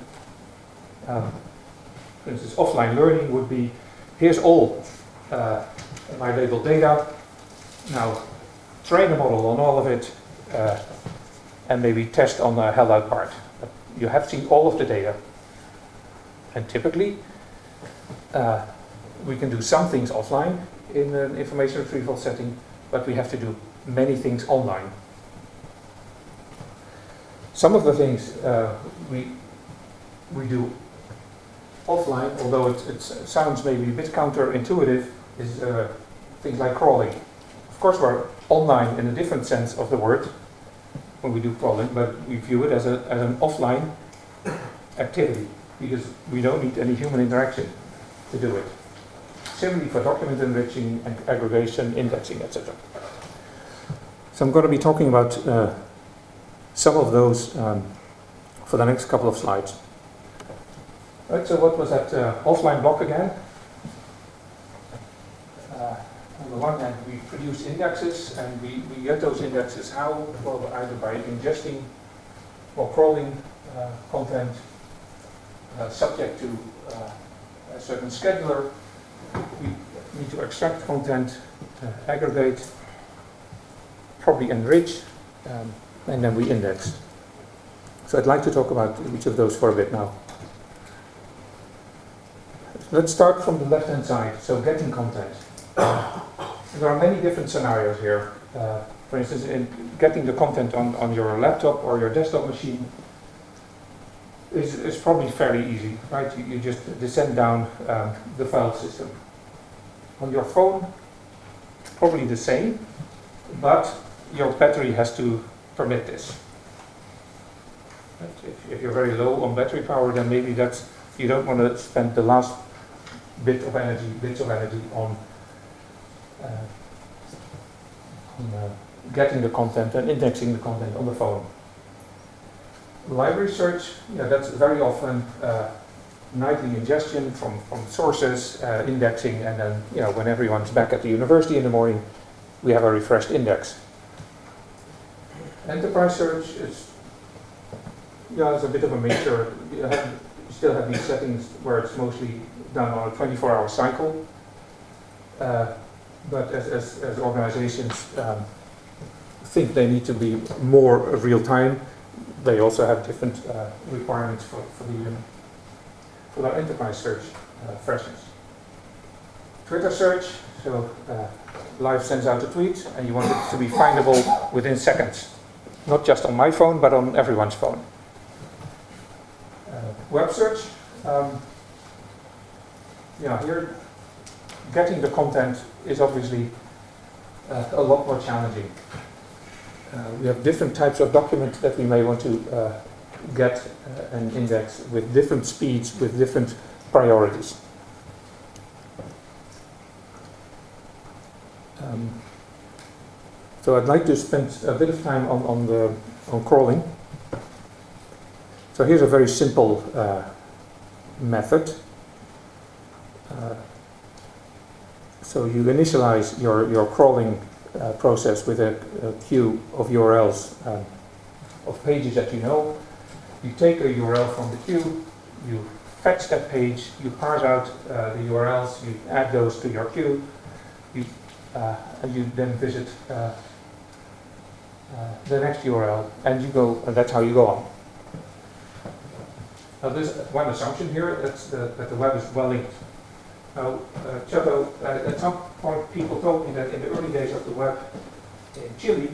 instance, offline learning would be, here's all my labeled data, now train a model on all of it, and maybe test on the held out part. But you have seen all of the data. And typically, we can do some things offline in an information retrieval setting, but we have to do many things online. Some of the things we do offline, although it sounds maybe a bit counterintuitive, is things like crawling. Of course, we're online in a different sense of the word when we do crawling, but we view it as an offline activity because we don't need any human interaction to do it. Similarly for document enriching, and aggregation, indexing, etc. So I'm going to be talking about some of those for the next couple of slides. Right, so what was that offline block again? On the one hand, we produce indexes, and we get those indexes how? Well, either by ingesting or crawling content subject to a certain scheduler. We need to extract content, aggregate, probably enrich, and then we index. So I'd like to talk about each of those for a bit now. Let's start from the left-hand side, so getting content. There are many different scenarios here. For instance, in getting the content on your laptop or your desktop machine is probably fairly easy, right? You just descend down the file system. On your phone, probably the same, but your battery has to permit this. Right? If you're very low on battery power, then maybe you don't want to spend the last bits of energy on getting the content and indexing the content on the phone. Library search, yeah, that's very often nightly ingestion from sources, indexing, and then, when everyone's back at the university in the morning, we have a refreshed index. Enterprise search is, it's a bit of a mixture. You still have these settings where it's mostly done on a 24-hour cycle. But as organizations think they need to be more real-time, they also have different requirements for their enterprise search freshness. Twitter search, so Live sends out a tweet and you want it to be findable within seconds. Not just on my phone, but on everyone's phone. Web search, here getting the content is obviously a lot more challenging. We have different types of documents that we may want to get and index with different speeds, with different priorities. So I'd like to spend a bit of time on crawling. So here's a very simple method. So you initialize your crawling process with a queue of URLs of pages that you know. You take a URL from the queue, you fetch that page, you parse out the URLs, you add those to your queue, and you then visit the next URL, and that's how you go on. Now there's one assumption here, that the web is well linked. Now, Chato, at some point people told me that in the early days of the web in Chile,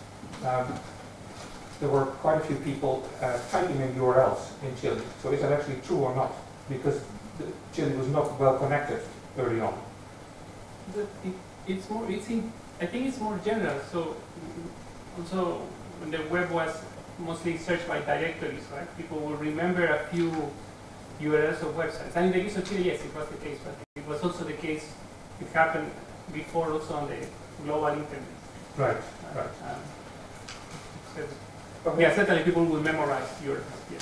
there were quite a few people typing in URLs in Chile. So is that actually true or not? Because Chile was not well connected early on. I think it's more general. So also when the web was mostly searched by directories, right? People will remember a few URLs of websites. And in the case of Chile, yes, it was the case, but it was also the case, it happened before also on the global internet. Right. So, yeah, certainly people will memorize URLs, yes.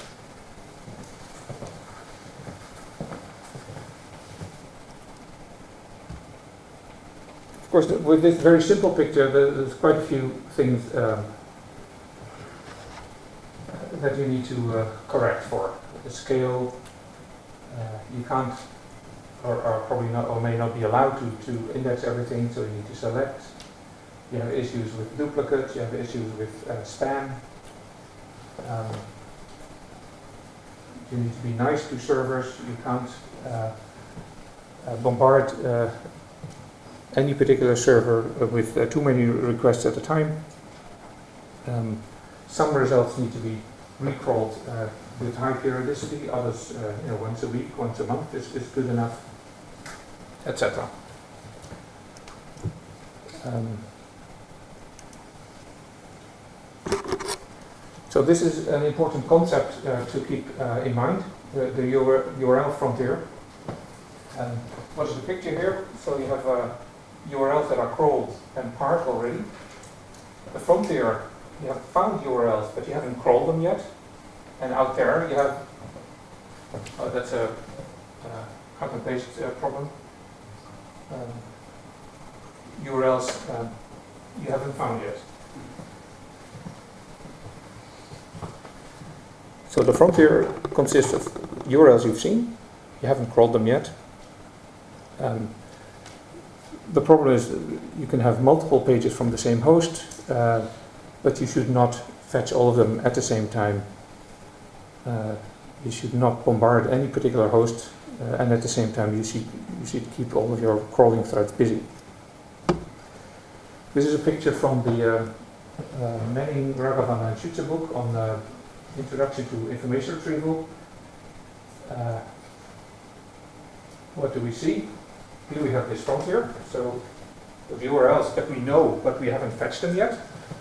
Of course, with this very simple picture, there's quite a few things that you need to correct for. The scale, you can't, or probably not, or may not be allowed to index everything, so you need to select. You have issues with duplicates, you have issues with spam. You need to be nice to servers, you can't bombard any particular server with too many requests at a time. Some results need to be recrawled with high periodicity, others once a week, once a month is good enough, etc. So this is an important concept to keep in mind, the URL frontier. What is the picture here? So you have URLs that are crawled and parsed already. The frontier, you have found URLs, but you haven't crawled them yet. And out there you have, that's a cut and paste problem. URLs you haven't found yet. So the frontier consists of URLs you've seen, you haven't crawled them yet. The problem is you can have multiple pages from the same host, but you should not fetch all of them at the same time. You should not bombard any particular host, and at the same time you should keep all of your crawling threads busy. This is a picture from the Manning, Ragavan and Schütze book on Introduction to Information Retrieval. What do we see? Here we have this frontier, so the URLs that we know, but we haven't fetched them yet.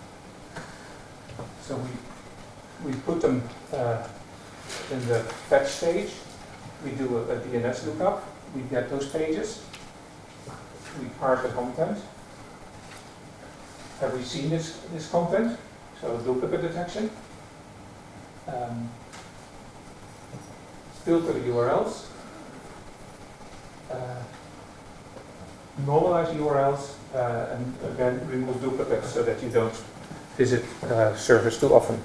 So we put them in the fetch stage. We do a DNS lookup. We get those pages. We parse the content. Have we seen this content? So duplicate detection. filter the URLs, normalize URLs, and again remove duplicates so that you don't visit servers too often.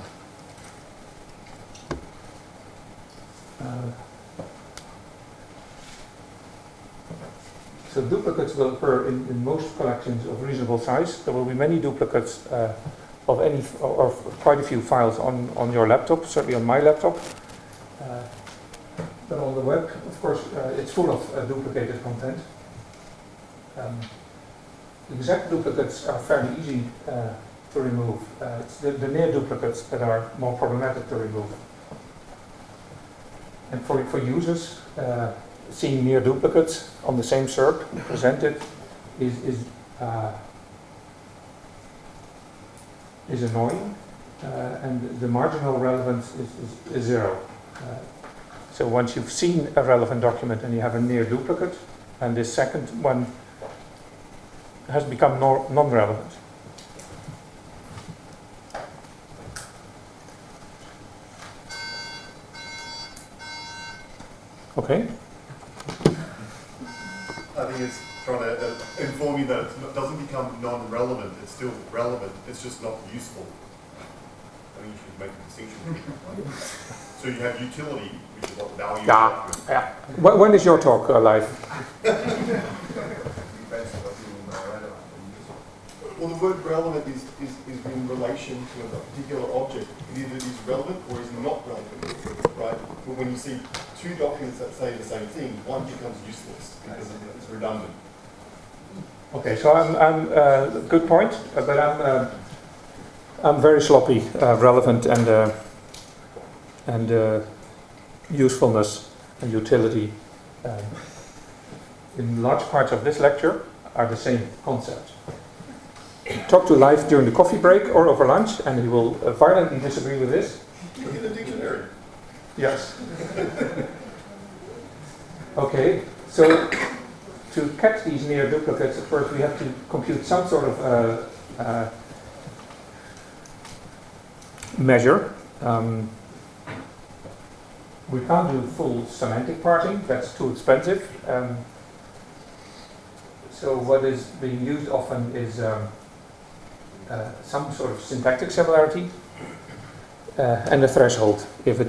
So duplicates will occur in most collections of reasonable size. There will be many duplicates of any or quite a few files on your laptop, certainly on my laptop. But on the web, of course, it's full of duplicated content. Exact duplicates are fairly easy to remove. It's the near duplicates that are more problematic to remove. And for users, seeing near duplicates on the same SERP presented is annoying, and the marginal relevance is zero. So once you've seen a relevant document and you have a near duplicate, and this second one has become non-relevant. Okay. I think it's trying to inform you that it doesn't become non-relevant, it's still relevant, it's just not useful. I think you should make a distinction. So you have utility, which is what value is. Yeah. When is your talk live? Well, the word relevant is in relation to a particular object. It either is relevant or is not relevant, right? But when you see two documents that say the same thing, one becomes useless because it's redundant. Okay, so I'm good point, but I'm very sloppy, relevant and usefulness and utility in large parts of this lecture are the same concept. Talk to Live during the coffee break or over lunch, and he will violently disagree with this. Look at the dictionary. Yes. Okay, so to catch these near duplicates, of course, we have to compute some sort of measure. We can't do full semantic parsing, that's too expensive. So what is being used often is some sort of syntactic similarity and a threshold. If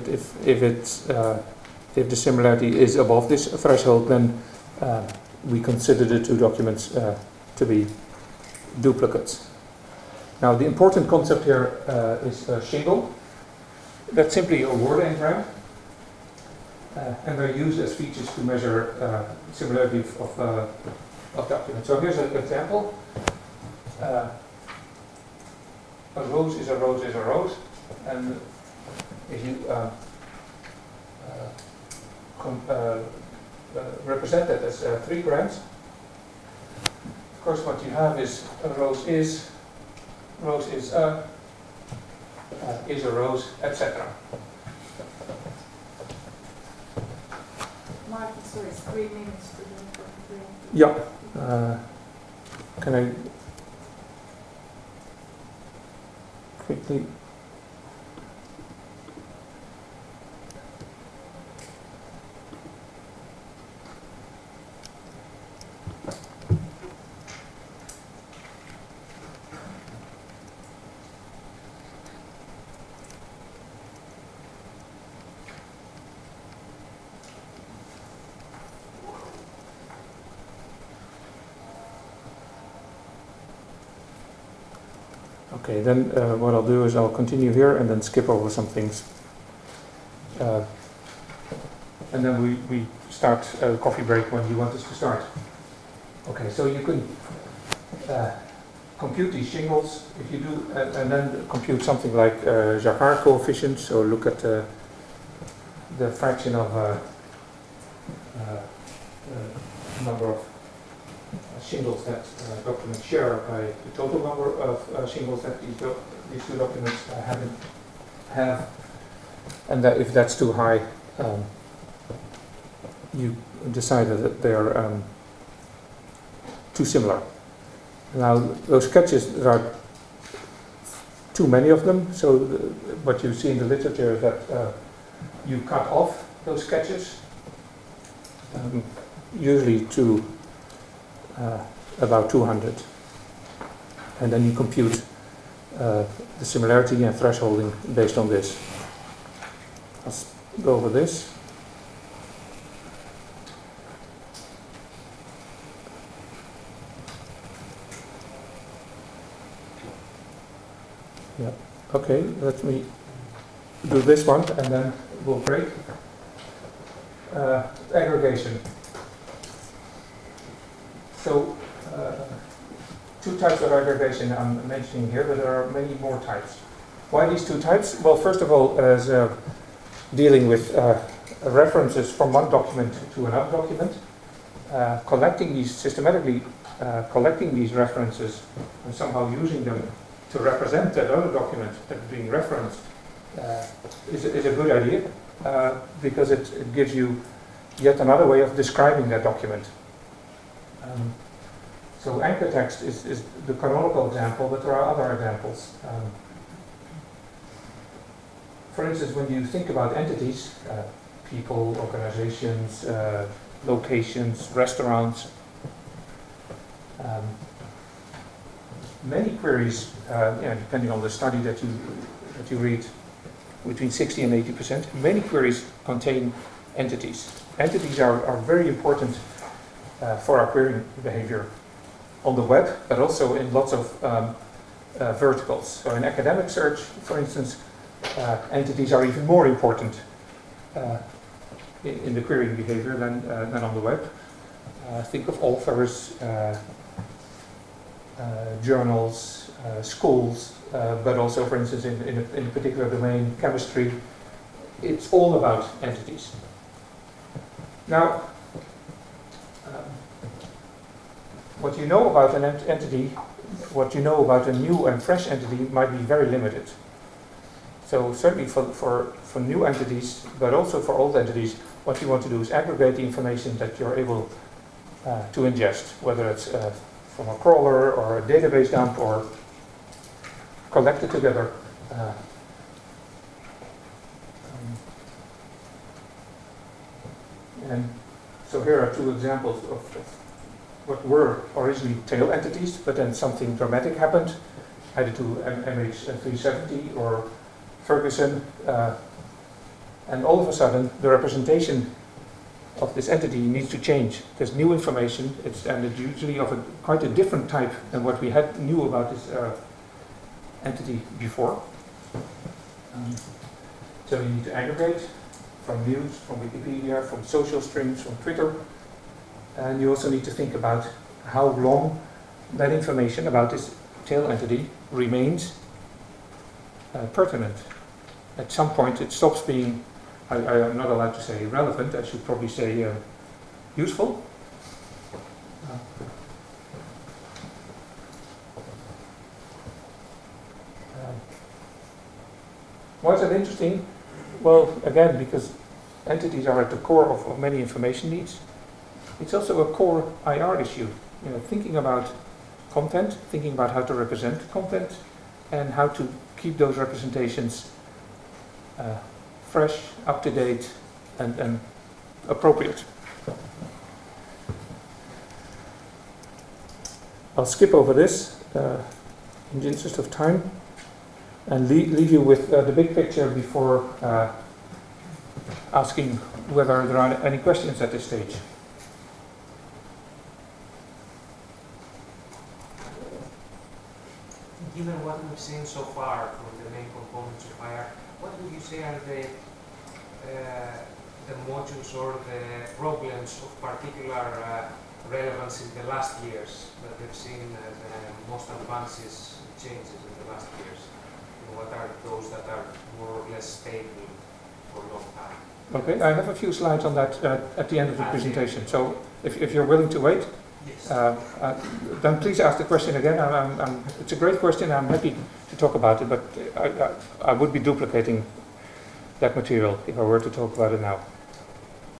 the similarity is above this threshold, then we consider the two documents to be duplicates. Now, the important concept here is shingle. That's simply a word engram, and they're used as features to measure similarity of documents. So here's an example. A rose is a rose is a rose, and if you represent that as 3 grams, of course what you have is a rose is a rose, etc. Martin, so it's 3 minutes to do it. Yeah. Can I quickly? Okay, then what I'll do is I'll continue here and then skip over some things. And then we start a coffee break when you want us to start. Okay, so you can compute these shingles if you do, and then compute something like Jacquard coefficient, so look at the fraction of number of shingles that documents share by the total number of shingles that these two documents have, and that if that's too high, you decide that they are too similar. Now those sketches, there are too many of them, so what you see in the literature is that you cut off those sketches, usually to about 200. And then you compute the similarity and thresholding based on this. Let's go over this. Yeah. Okay, let me do this one and then we'll break. Aggregation. So, two types of aggregation I'm mentioning here, but there are many more types. Why these two types? Well, first of all, as dealing with references from one document to another document, collecting these systematically, collecting these references and somehow using them to represent that other document that's being referenced is a good idea because it gives you yet another way of describing that document. So anchor text is the canonical example, but there are other examples. For instance, when you think about entities, people, organizations, locations, restaurants, many queries, depending on the study that you read, between 60 and 80%, many queries contain entities. Entities are very important for our querying behavior on the web, but also in lots of verticals. So in academic search, for instance, entities are even more important in the querying behavior than on the web. Think of authors, journals, schools, but also, for instance, in a particular domain, chemistry. It's all about entities. Now, what you know about an entity, what you know about a new and fresh entity might be very limited. So certainly for new entities, but also for old entities, what you want to do is aggregate the information that you're able to ingest, whether it's from a crawler or a database dump or collect it together. And so here are two examples of what were originally tail entities, but then something dramatic happened, either to MH370 or Ferguson, and all of a sudden the representation of this entity needs to change. There's new information, and it's usually of quite a different type than what we knew about this entity before. So you need to aggregate from news, from Wikipedia, from social streams, from Twitter. And you also need to think about how long that information about this tail entity remains pertinent. At some point it stops being, I am not allowed to say relevant, I should probably say useful. Why is that interesting? Well, again, because entities are at the core of many information needs. It's also a core IR issue. You know, thinking about content, thinking about how to represent content, and how to keep those representations fresh, up to date, and appropriate. I'll skip over this in the interest of time, and leave you with the big picture before asking whether there are any questions at this stage. Given what we've seen so far from the main components of IR, what would you say are the modules or the problems of particular relevance in the last years that we've seen the most advances, changes in the last years? And what are those that are more or less stable for a long time? Okay, I have a few slides on that at the end of the presentation. So if you're willing to wait, yes. Then please ask the question again. It's a great question. I'm happy to talk about it, but I would be duplicating that material if I were to talk about it now.